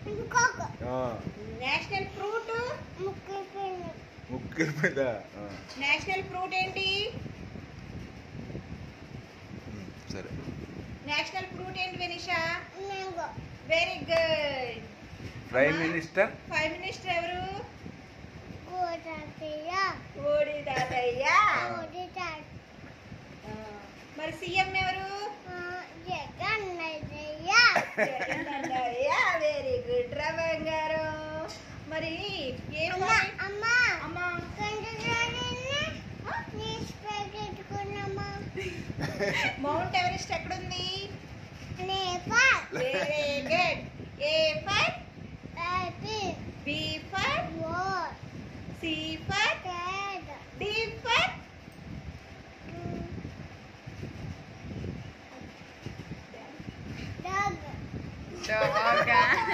National fruit ముగ్గురు మీద national fruit ఏంటి? సరే. నేషనల్ ఫ్రూట్ ఏంటి Vinisha? Very good. Prime minister ఎవరు? మోడీ తాతయ్య. మరి సీఎం ఎవరు? వెరీ గుడ్ రా బంగారం. మరి మౌంట్ ఎవరెస్ట్ ఎక్కడుంది? Very good. A for B for C for D for Dog.